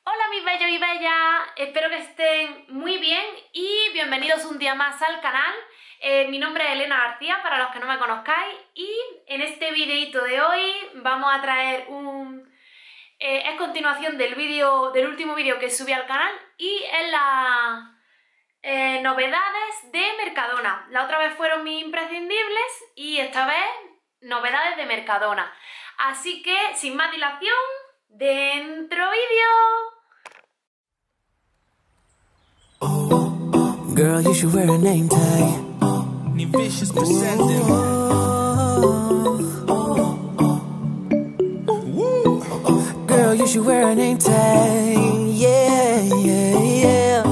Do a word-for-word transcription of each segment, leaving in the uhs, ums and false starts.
Hola mis bellos y bellas, espero que estén muy bien y bienvenidos un día más al canal. Eh, mi nombre es Elena García, para los que no me conozcáis, y en este videito de hoy vamos a traer un... Eh, es continuación del vídeo, del último vídeo que subí al canal, y es las eh, novedades de Mercadona. La otra vez fueron mis imprescindibles y esta vez novedades de Mercadona. Así que, sin más dilación, ¡dentro vídeo! Girl, you should wear a name tag. Vicious presenting. Girl, you should wear a name tag. Yeah, yeah, yeah.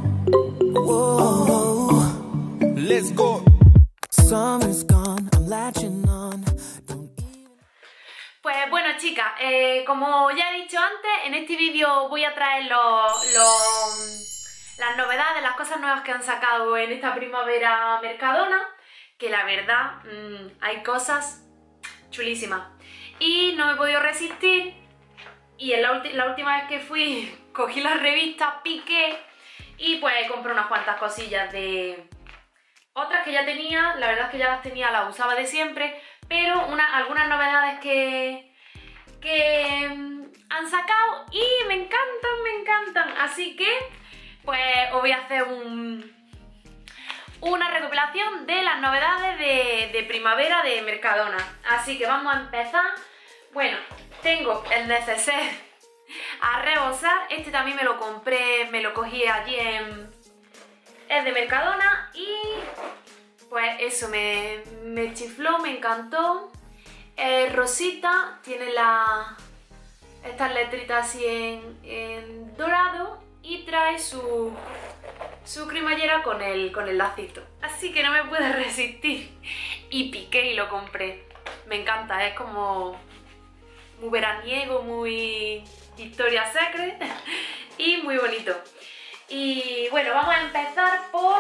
Whoa. Let's go. Summer's gone, I'm latching on. Don't even... Pues bueno, chicas, eh, como ya he dicho antes, en este vídeo voy a traer los... los las novedades, las cosas nuevas que han sacado en esta primavera Mercadona, que la verdad mmm, hay cosas chulísimas. Y no me he podido resistir y en la, la última vez que fui cogí las revistas, piqué y pues compré unas cuantas cosillas de otras que ya tenía. La verdad es que ya las tenía, las usaba de siempre, pero una, algunas novedades que, que mmm, han sacado y me encantan, me encantan, así que pues os voy a hacer un, una recopilación de las novedades de, de primavera de Mercadona. Así que vamos a empezar. Bueno, tengo el neceser a rebosar. Este también me lo compré, me lo cogí allí en... es de Mercadona y pues eso me, me chifló, me encantó. Eh, rosita, tiene la, estas letritas así en, en dorado. Y trae su, su cremallera con el, con el lacito. Así que no me pude resistir. Y piqué y lo compré. Me encanta, es como muy veraniego, muy Victoria's Secret y muy bonito. Y bueno, vamos a empezar por...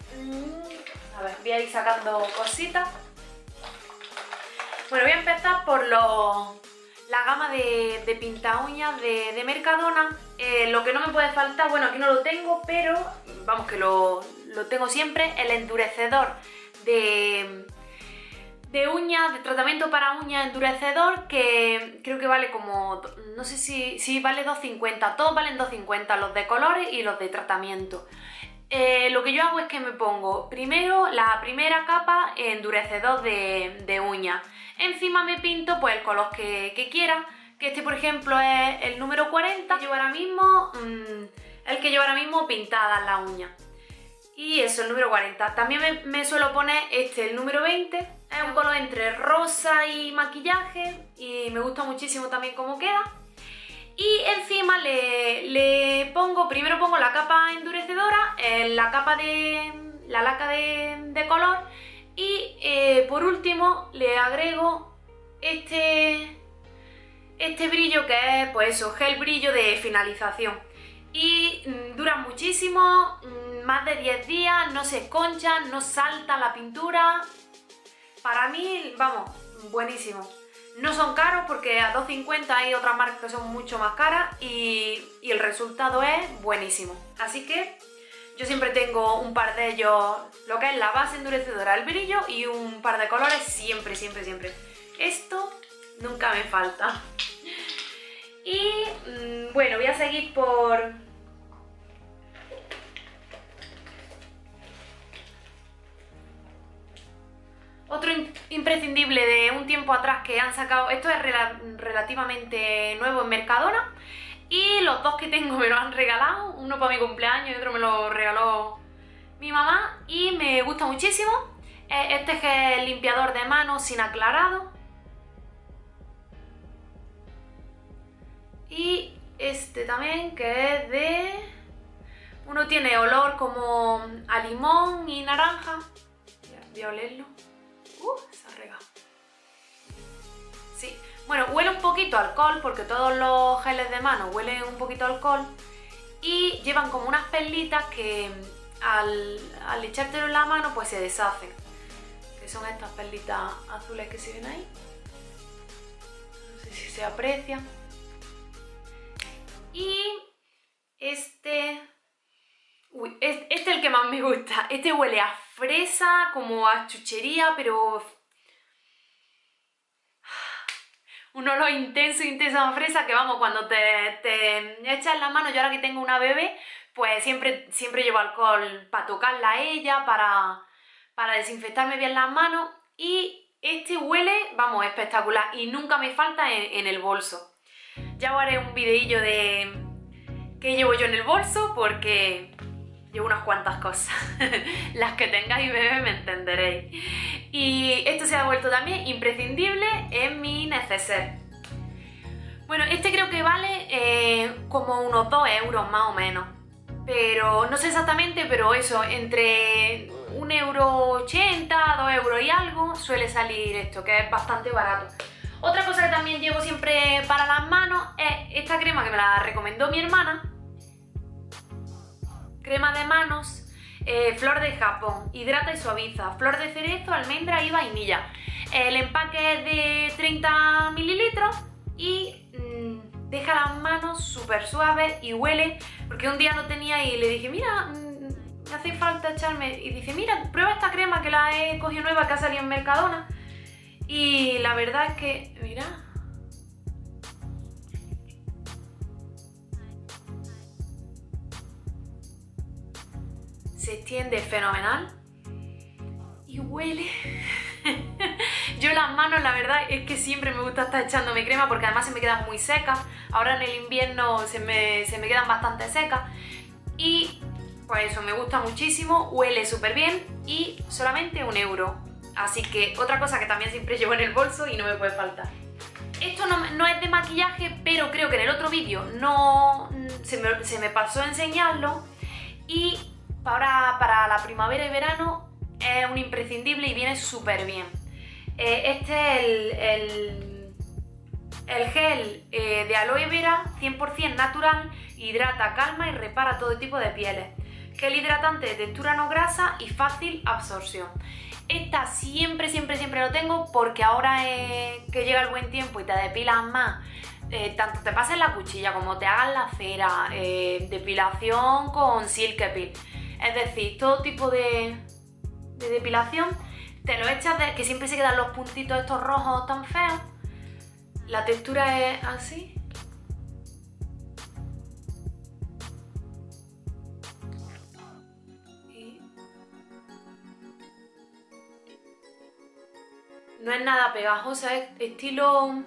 A ver, voy a ir sacando cositas. Bueno, voy a empezar por los... la gama de, de pinta uñas de, de Mercadona. Eh, lo que no me puede faltar, bueno, aquí no lo tengo, pero vamos que lo, lo tengo siempre, el endurecedor de, de uñas, de tratamiento para uñas endurecedor, que creo que vale como, no sé si, si vale dos cincuenta, todos valen dos cincuenta, los de colores y los de tratamiento. Eh, lo que yo hago es que me pongo primero la primera capa endurecedor de, de uñas. Encima me pinto pues el color que, que quiera, que este por ejemplo es el número cuarenta, llevo ahora mismo, mmm, el que llevo ahora mismo pintadas las uñas. Y eso, el número cuarenta. También me, me suelo poner este, el número veinte, es un color entre rosa y maquillaje y me gusta muchísimo también cómo queda. Y encima le, le pongo, primero pongo la capa endurecedora, eh, la capa de, la laca de, de color. Y eh, por último le agrego este, este brillo que es pues eso, gel brillo de finalización. Y mmm, dura muchísimo, mmm, más de diez días, no se esconcha, no salta la pintura. Para mí, vamos, buenísimo. No son caros porque a dos cincuenta hay otras marcas que son mucho más caras y, y el resultado es buenísimo. Así que yo siempre tengo un par de ellos, lo que es la base endurecedora, el brillo y un par de colores siempre, siempre, siempre. Esto nunca me falta. Y mmm, bueno, voy a seguir por... Otro imprescindible de un tiempo atrás que han sacado, esto es rel relativamente nuevo en Mercadona. Y los dos que tengo me lo han regalado, uno para mi cumpleaños y otro me lo regaló mi mamá y me gusta muchísimo. Este es el limpiador de manos sin aclarado. Y este también, que es de... uno tiene olor como a limón y naranja. Voy a olerlo. Uh, se ha regado. Sí. Bueno, huele un poquito a alcohol porque todos los geles de mano huelen un poquito a alcohol y llevan como unas perlitas que al, al echártelo en la mano pues se deshacen, que son estas perlitas azules que se ven ahí. No sé si se aprecia. Y este... Uy, este es el que más me gusta. Este huele a fresa, como a chuchería, pero... un olor intenso, intenso a fresa que vamos, cuando te, te echas en la mano, yo ahora que tengo una bebé, pues siempre, siempre llevo alcohol para tocarla a ella, para, para desinfectarme bien las manos. Y este huele, vamos, espectacular y nunca me falta en, en el bolso. Ya os haré un videillo de qué llevo yo en el bolso porque llevo unas cuantas cosas. Las que tengáis bebé me entenderéis. Y esto se ha vuelto también imprescindible en mi neceser. Bueno, este creo que vale eh, como unos dos euros más o menos. Pero no sé exactamente, pero eso, entre un euro ochenta, dos euros y algo suele salir esto, que es bastante barato. Otra cosa que también llevo siempre para las manos es esta crema que me la recomendó mi hermana. Crema de manos, eh, flor de Japón, hidrata y suaviza, flor de cerezo, almendra y vainilla. El empaque es de treinta mililitros y mmm, deja las manos súper suaves y huele, porque un día no tenía y le dije, mira, mmm, me hace falta echarme, y dice, mira, prueba esta crema que la he cogido nueva, que ha salido en Mercadona. Y la verdad es que, mira, se extiende fenomenal y huele. Yo las manos, la verdad es que siempre me gusta estar echándome crema porque además se me quedan muy secas. Ahora en el invierno se me, se me quedan bastante secas y pues eso, me gusta muchísimo, huele súper bien y solamente un euro. Así que otra cosa que también siempre llevo en el bolso y no me puede faltar. Esto no, no es de maquillaje, pero creo que en el otro vídeo no se me, se me pasó a enseñarlo. Y para, para la primavera y verano es un imprescindible y viene súper bien. Eh, este es el, el, el gel eh, de aloe vera cien por cien natural, hidrata, calma y repara todo tipo de pieles. Gel hidratante de textura no grasa y fácil absorción. Esta siempre, siempre, siempre lo tengo porque ahora eh, que llega el buen tiempo y te depilas más, eh, tanto te pases la cuchilla como te hagas la cera, eh, depilación con Silkepil. Es decir, todo tipo de, de depilación, te lo echas, de, que siempre se quedan los puntitos estos rojos tan feos. La textura es así. No es nada pegajosa, es estilo...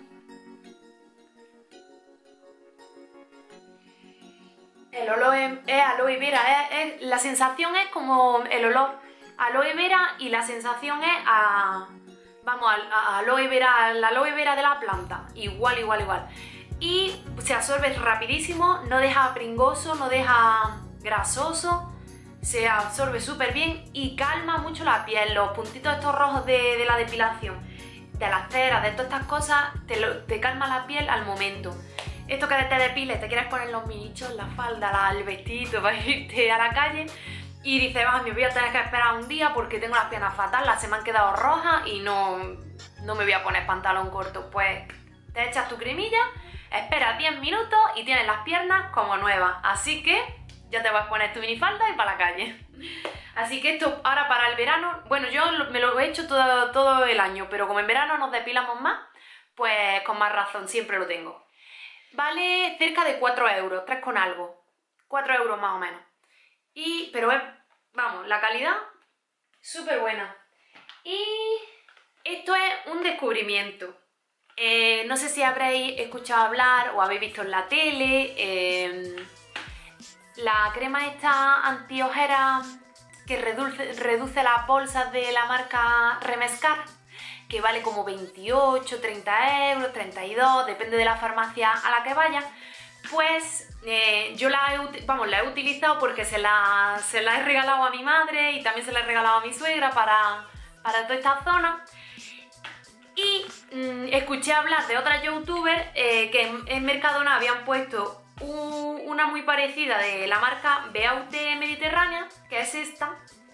El olor es, es aloe vera, es, es, la sensación es como el olor aloe vera y la sensación es a... Vamos, a, a aloe vera, la aloe vera de la planta, igual, igual, igual. Y se absorbe rapidísimo, no deja pringoso, no deja grasoso, se absorbe súper bien y calma mucho la piel, los puntitos estos rojos de, de la depilación, de las ceras, de todas estas cosas, te, lo, te calma la piel al momento. Esto que te depiles, te quieres poner los minichos, la falda, la, el vestido para irte a la calle y dices, ah, me voy a tener que esperar un día porque tengo las piernas fatal, las se me han quedado rojas y no, no me voy a poner pantalón corto. Pues te echas tu cremilla, esperas diez minutos y tienes las piernas como nuevas. Así que ya te vas a poner tu minifalda y para la calle. Así que esto ahora para el verano, bueno, yo me lo he hecho todo, todo el año, pero como en verano nos depilamos más, pues con más razón siempre lo tengo. Vale cerca de cuatro euros, tres con algo, cuatro euros más o menos. Y, pero es, vamos, la calidad súper buena. Y esto es un descubrimiento. Eh, no sé si habréis escuchado hablar o habéis visto en la tele. Eh, la crema esta antiojera que reduce, reduce las bolsas de la marca Remescar, que vale como veintiocho, treinta euros, treinta y dos, depende de la farmacia a la que vaya. Pues eh, yo la he, vamos, la he utilizado porque se la, se la he regalado a mi madre y también se la he regalado a mi suegra para, para toda esta zona. Y mmm, escuché hablar de otras youtubers eh, que en, en Mercadona habían puesto un, una muy parecida de la marca Beauty Mediterránea, que es esta,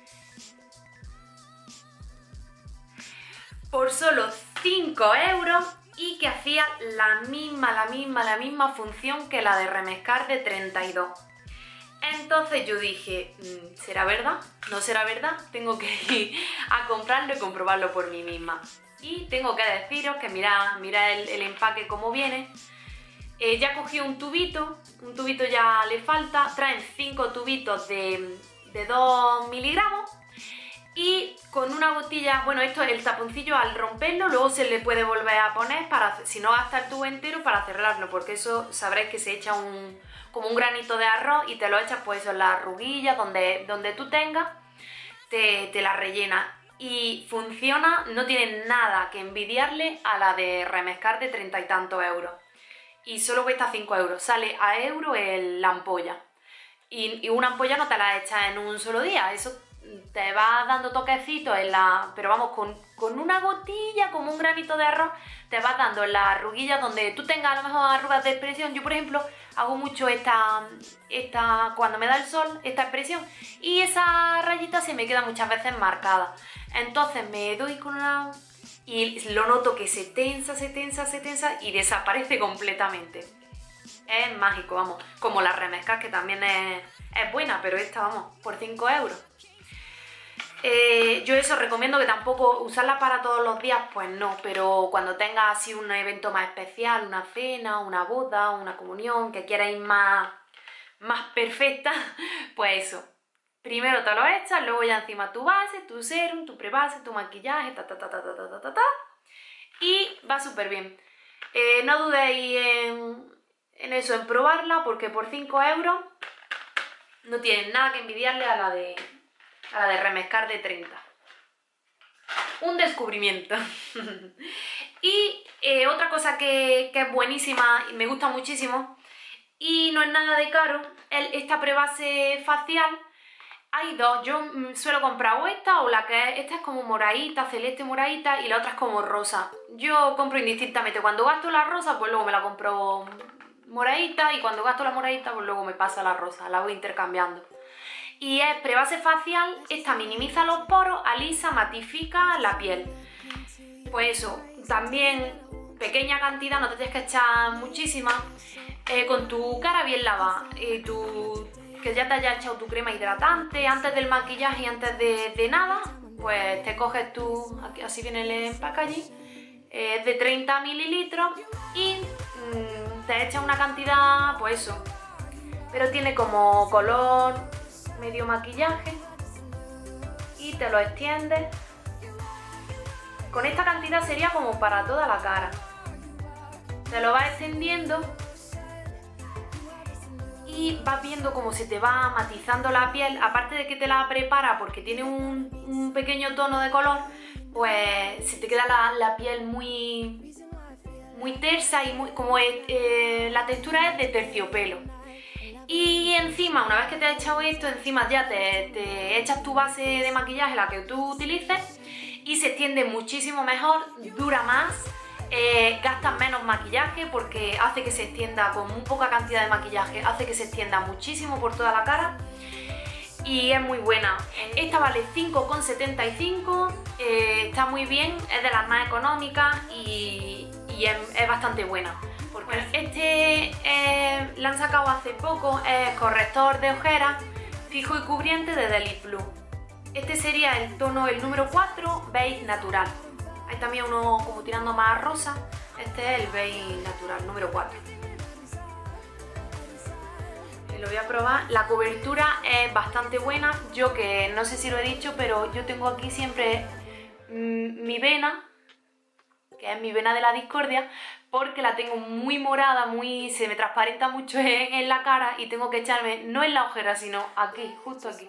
por solo cinco euros y que hacía la misma, la misma, la misma función que la de Remescar de treinta y dos. Entonces yo dije, ¿será verdad? ¿No será verdad? Tengo que ir a comprarlo y comprobarlo por mí misma. Y tengo que deciros que mirad, mirad el, el empaque como viene. Eh, ya cogí un tubito, un tubito ya le falta, traen cinco tubitos de, de dos miligramos. Y con una gotilla, bueno, esto es el taponcillo, al romperlo luego se le puede volver a poner, para, si no gasta el tubo entero, para cerrarlo, porque eso sabréis que se echa un, como un granito de arroz y te lo echas pues eso en las arruguillas, donde, donde tú tengas, te, te la rellenas. Y funciona, no tiene nada que envidiarle a la de Remescar de treinta y tantos euros. Y solo cuesta cinco euros, sale a euro el, la ampolla. Y, y una ampolla no te la echas en un solo día, eso te va dando toquecitos en la... Pero vamos, con, con una gotilla, como un granito de arroz, te vas dando en las arruguillas donde tú tengas a lo mejor arrugas de expresión. Yo, por ejemplo, hago mucho esta, esta cuando me da el sol, esta expresión, y esa rayita se me queda muchas veces marcada. Entonces me doy con una... y lo noto que se tensa, se tensa, se tensa y desaparece completamente. Es mágico, vamos. Como la Remescar, que también es, es buena, pero esta, vamos, por cinco euros. Eh, yo eso recomiendo, que tampoco usarla para todos los días, pues no, pero cuando tengas así un evento más especial, una cena, una boda, una comunión, que quieras ir más, más perfecta, pues eso. Primero te lo echas, luego ya encima tu base, tu serum, tu prebase, tu maquillaje, ta ta ta ta ta ta ta ta, y va súper bien. Eh, no dudéis en, en eso, en probarla, porque por cinco euros no tienen nada que envidiarle a la de... a la de Remescar de treinta. Un descubrimiento. Y eh, otra cosa que, que es buenísima y me gusta muchísimo, y no es nada de caro, el, esta prebase facial. Hay dos, yo suelo comprar o esta o la que es, esta es como moradita, celeste moradita, y la otra es como rosa. Yo compro indistintamente, cuando gasto la rosa pues luego me la compro moradita, y cuando gasto la moradita pues luego me pasa la rosa, la voy intercambiando. Y es prebase facial, esta minimiza los poros, alisa, matifica la piel. Pues eso, también pequeña cantidad, no te tienes que echar muchísima. Eh, con tu cara bien lavada, eh, tu, que ya te hayas echado tu crema hidratante antes del maquillaje y antes de, de nada, pues te coges tu, aquí, así viene el empaque allí, eh, de treinta mililitros, y mmm, te echas una cantidad, pues eso, pero tiene como color medio maquillaje, y te lo extiendes. Con esta cantidad sería como para toda la cara. Te lo vas extendiendo y vas viendo cómo se te va matizando la piel. Aparte de que te la prepara porque tiene un, un pequeño tono de color, pues se te queda la, la piel muy, muy tersa y muy, como es, eh, la textura es de terciopelo. Y encima, una vez que te has echado esto, encima ya te, te echas tu base de maquillaje, la que tú utilices, y se extiende muchísimo mejor, dura más, eh, gastas menos maquillaje porque hace que se extienda con muy poca cantidad de maquillaje, hace que se extienda muchísimo por toda la cara, y es muy buena. Esta vale cinco con setenta y cinco, eh, está muy bien, es de las más económicas y, y es, es bastante buena. Bueno, este eh, la han sacado hace poco, es corrector de ojeras fijo y cubriente de Delight Blue. Este sería el tono, el número cuatro, beige natural. Hay también uno como tirando más rosa, este es el beige natural, número cuatro. Lo voy a probar, la cobertura es bastante buena. Yo, que no sé si lo he dicho, pero yo tengo aquí siempre mmm, mi vena, que es mi vena de la discordia, porque la tengo muy morada, muy, se me transparenta mucho en, en la cara, y tengo que echarme, no en la ojera, sino aquí, justo aquí.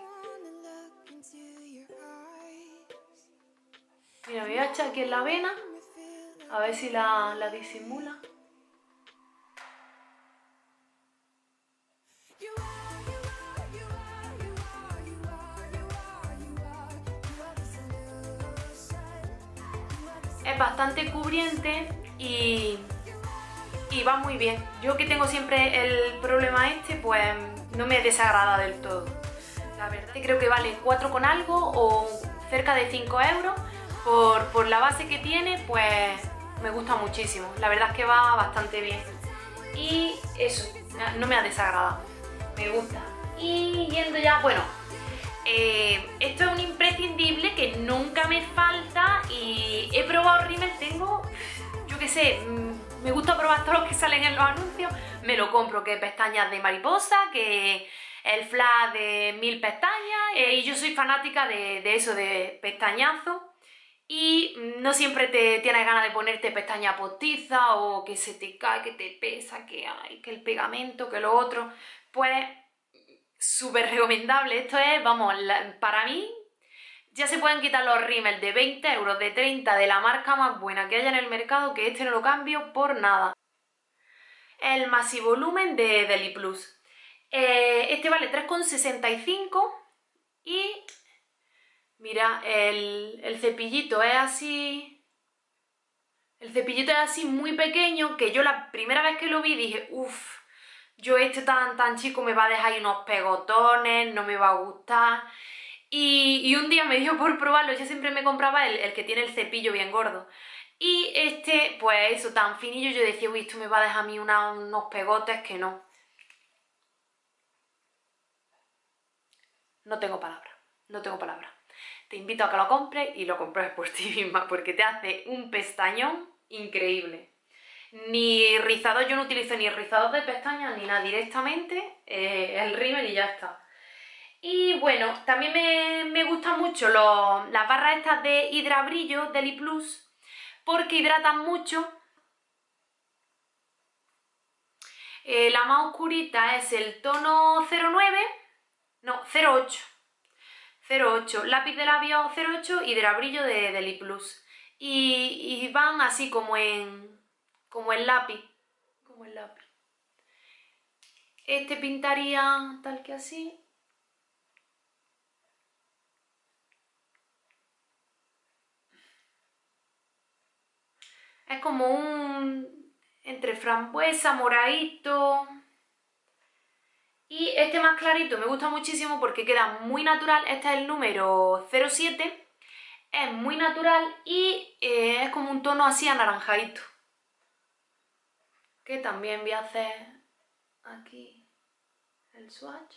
Mira, me voy a echar aquí en la vena, a ver si la, la disimula. Es bastante cubriente y, y va muy bien. Yo, que tengo siempre el problema este, pues no me desagrada del todo. La verdad que creo que vale cuatro con algo o cerca de cinco euros. Por, por la base que tiene, pues me gusta muchísimo. La verdad es que va bastante bien. Y eso, no me ha desagradado. Me gusta. Y yendo ya, bueno, eh, esto es un imprescindible que nunca me falta y he probado rímel, tengo, yo qué sé, me gusta probar todos los que salen en los anuncios, me lo compro, que pestañas de mariposa, que el flash de mil pestañas, eh, y yo soy fanática de, de eso, de pestañazos. Y no siempre te tienes ganas de ponerte pestaña postiza o que se te cae, que te pesa, que hay, que el pegamento, que lo otro. Pues súper recomendable. Esto es, vamos, la, para mí ya se pueden quitar los rímel de veinte euros, de treinta, de la marca más buena que haya en el mercado, que este no lo cambio por nada. El Maxi-Volumen de Deliplus. Eh, este vale tres con sesenta y cinco y... Mira, el, el cepillito es así... El cepillito es así muy pequeño, que yo la primera vez que lo vi dije, uff, yo este tan tan chico me va a dejar ahí unos pegotones, no me va a gustar. Y, y un día me dio por probarlo, yo siempre me compraba el, el que tiene el cepillo bien gordo. Y este, pues eso, tan finillo, yo decía, uy, esto me va a dejar a mí una, unos pegotes que no. No tengo palabras, no tengo palabras. Te invito a que lo compres y lo compres por ti misma porque te hace un pestañón increíble. Ni rizador, yo no utilizo ni rizador de pestañas ni nada, directamente eh, el rímel y ya está. Y bueno, también me, me gustan mucho los, las barras estas de Hidrabrillo Deliplus porque hidratan mucho. Eh, la más oscurita es el tono cero nueve, no, cero ocho. cero ocho, lápiz de labios cero ocho, Hidrabrillo de Deliplus. Y, y van así como en, como en lápiz, como en lápiz. Este pintaría tal que así. Es como un entre frambuesa, moradito. Y este más clarito me gusta muchísimo porque queda muy natural. Este es el número cero siete. Es muy natural y eh, es como un tono así anaranjadito. Que también voy a hacer aquí el swatch.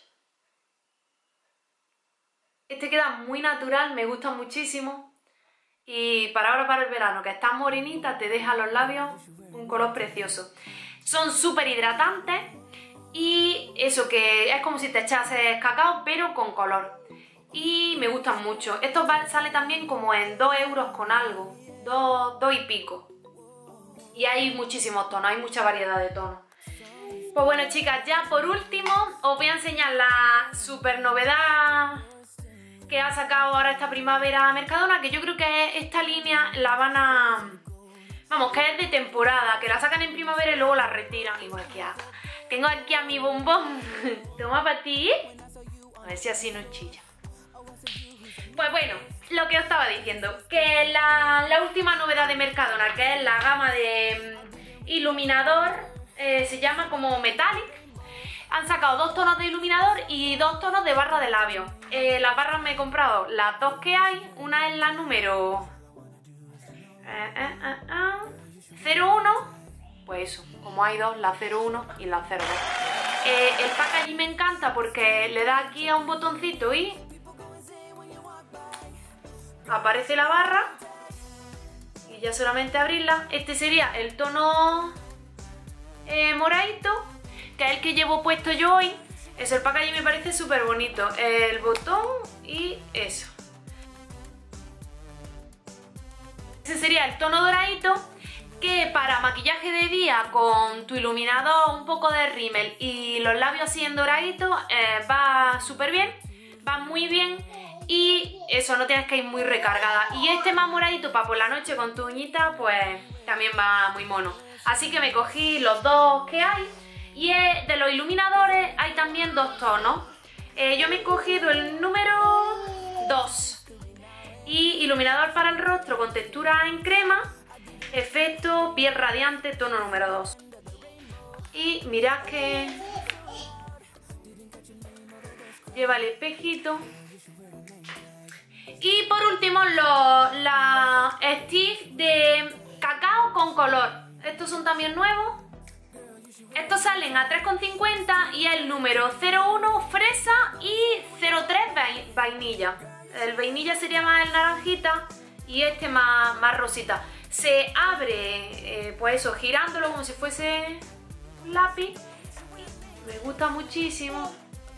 Este queda muy natural, me gusta muchísimo. Y para ahora, para el verano, que estás morenita, te deja los labios un color precioso. Son súper hidratantes. Y eso, que es como si te echases cacao, pero con color. Y me gustan mucho. Esto sale también como en dos euros con algo. dos y pico. Y hay muchísimos tonos, hay mucha variedad de tonos. Pues bueno, chicas, ya por último os voy a enseñar la super novedad que ha sacado ahora esta primavera Mercadona, que yo creo que esta línea la van a... Vamos, que es de temporada, que la sacan en primavera y luego la retiran. Igual que haga. Tengo aquí a mi bombón. Toma para ti. A ver si así no chilla. Pues bueno, lo que os estaba diciendo, que la, la última novedad de Mercadona, que es la gama de um, iluminador, eh, se llama como Metallic. Han sacado dos tonos de iluminador y dos tonos de barra de labios. Eh, las barras me he comprado las dos que hay. Una es la número eh, eh, eh, eh, cero uno. Pues eso, como hay dos, la cero uno y la cero dos. Eh, el packaging me encanta porque le da aquí a un botoncito y aparece la barra y ya solamente abrirla. Este sería el tono eh, moradito, que es el que llevo puesto yo hoy. Eso, el packaging me parece súper bonito. El botón y eso. Ese sería el tono doradito, que para maquillaje de día con tu iluminador, un poco de rímel y los labios así en doradito, eh, va súper bien, va muy bien y eso, no tienes que ir muy recargada. Y este más moradito para por la noche con tu uñita, pues también va muy mono. Así que me cogí los dos que hay y eh, de los iluminadores hay también dos tonos. Eh, yo me he cogido el número dos y iluminador para el rostro con textura en crema. Efecto piel radiante, tono número dos. Y mirad que lleva el espejito. Y por último los la stick de cacao con color. Estos son también nuevos. Estos salen a tres con cincuenta y el número cero uno fresa y cero tres vainilla. El vainilla sería más el naranjita y este más, más rosita. Se abre, eh, pues eso, girándolo como si fuese un lápiz. Me gusta muchísimo.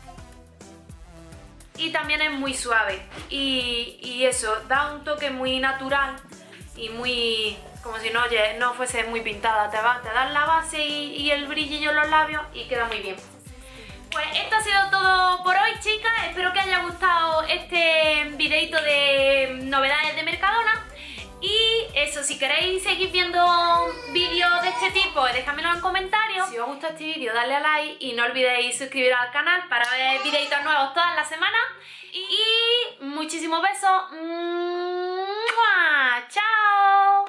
Y también es muy suave. Y, y eso, da un toque muy natural y muy... como si no, no fuese muy pintada. Te, va, te das la base y, y el brillillo en los labios y queda muy bien. Pues esto ha sido todo por hoy, chicas. Espero que os haya gustado este videito de novedades de Mercadona. Y eso, si queréis seguir viendo vídeos de este tipo, dejadmelo en comentarios. Si os gusta este vídeo, dadle a like y no olvidéis suscribiros al canal para ver videitos nuevos todas las semanas. Y muchísimos besos. ¡Mua! ¡Chao!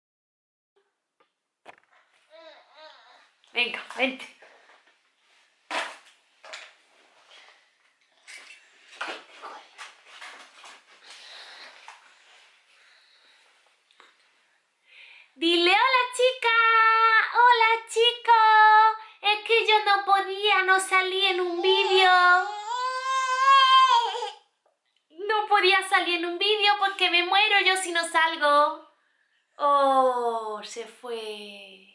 Venga, vente. Dile hola chica, hola chicos, es que yo no podía, no salí en un vídeo. No podía salir en un vídeo porque me muero yo si no salgo. Oh, se fue.